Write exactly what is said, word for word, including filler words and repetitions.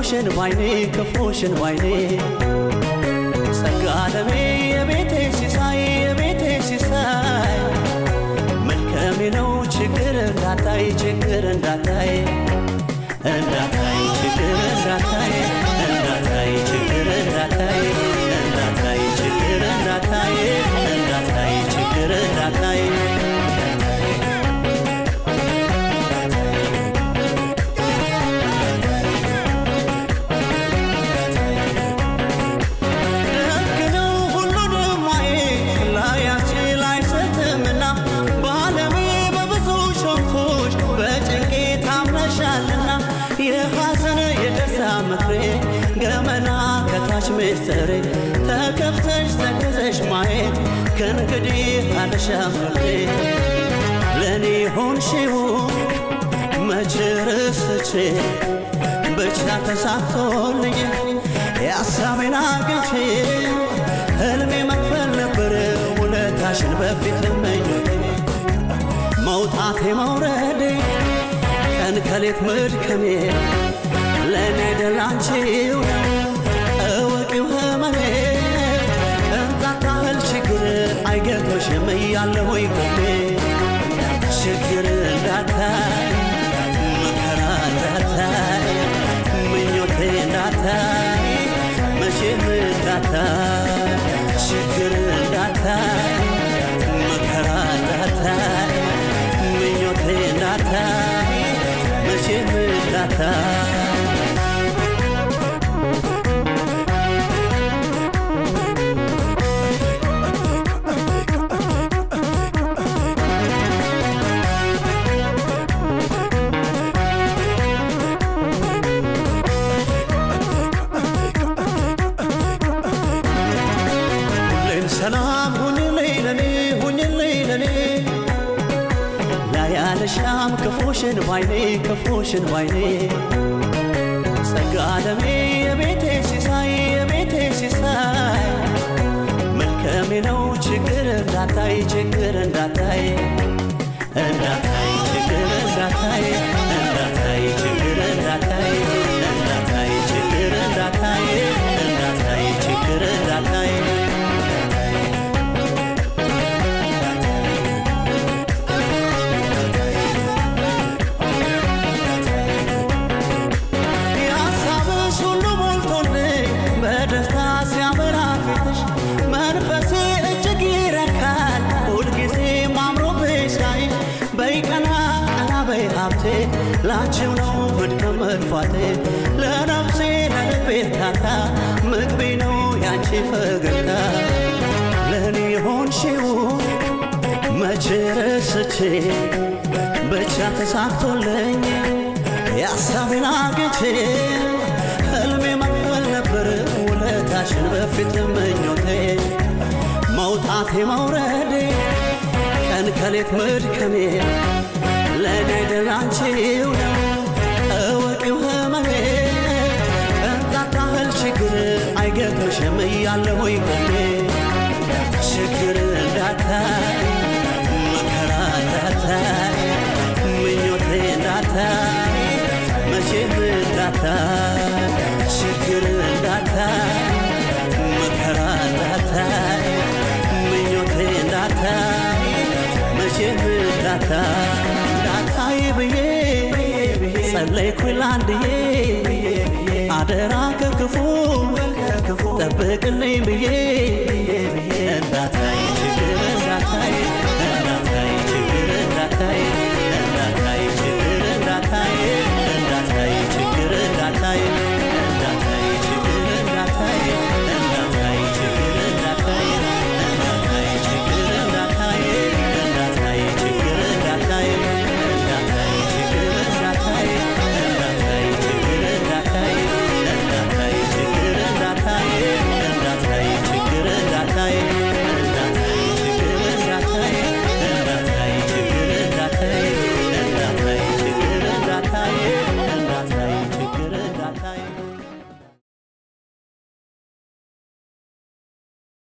ክፉሽን ባይኔ ክፉሽን ባይኔ ሰጋለሜ የቤቴ ሲሳይ የቤቴ ሲሳይ መልካም ነው ችግር እንዳታይ ችግር እንዳታይ እንዳታይ ችግር እንዳታይ እንዳታይ ችግር እንዳታይ እንዳታይ ችግር እንዳታይ እንዳታይ ችግር እንዳታይ ገመና ከታች መስጠሬ ተከፍተሽ ተከዘሽ ማየት ከንግዲህ አልሻፍሬ ለኔ ሆንሽው መችርስቼ ብቻ ተሳክቶልኝ ያሳቤን አግኝቼ ህልሜ መክፈል ነበር ውለታሽን በፊት መኞቴ መውጣቴ መውረዴ ቀን ከሌት መድከሜ ለኔ ደላንቺው እወቂው ህመሜ እንጣጣል ችግር አይገጥምሽም እያለሁ ቆሜ ችግር እንዳታይ መከራ እንዳታይ ምኞቴ እንዳታይ መቼም እንዳታይ ችግር እንዳታይ መከራ እንዳታይ ምኞቴ እንዳታይ መቼም እንዳታይ ሰላም ሁኚልኝ ለኔ ሁኚልኝ ለኔ ላያልሻም ክፉሽን ባይኔ ክፉሽን ባይኔ ጸጋለሜ የቤቴ ሲሳይ የቤቴ ሲሳይ መልካም ነው ችግር እንዳታይ ችግር እንዳታይ እንዳታይ ችግር እንዳታይ እንዳታይ ችግር እንዳታይ እንዳታይ ችግር እንዳታይ እንዳታይ ችግር እንዳታይ ላንቺው ነው መድከም መድፋቴ ለነፍሴ ለልቤ ታታ ምግቤ ነው ያንቺ ፈገግታ ለኔ ሆንሽው መቼ ረስቼ ብቻ ተሳክቶልኝ ያሳቤን አግኝቼ ህልሜ መክፈል ነበር ውለታሽን በፊት መኞቴ መውጣቴ መውረዴ ቀን ከሌት መድከሜ ለኔ ደላንቺው እወቂው ህመሜ እንጣጣል ችግር አይገጥምሽም እያለሁ ቆሜ ችግር እንዳታይ መከራ እንዳታይ ምኞቴ እንዳታይ መቼም እንዳታይ ችግር እንዳታይ መከራ እንዳታይ ምኞቴ እንዳታይ መቼም እንዳታይ እንዳታይ ብዬ ጸለይኩኝ ላንድዬ አደራ ከክፉ ጠብቅልኝ ብዬ እንዳታይ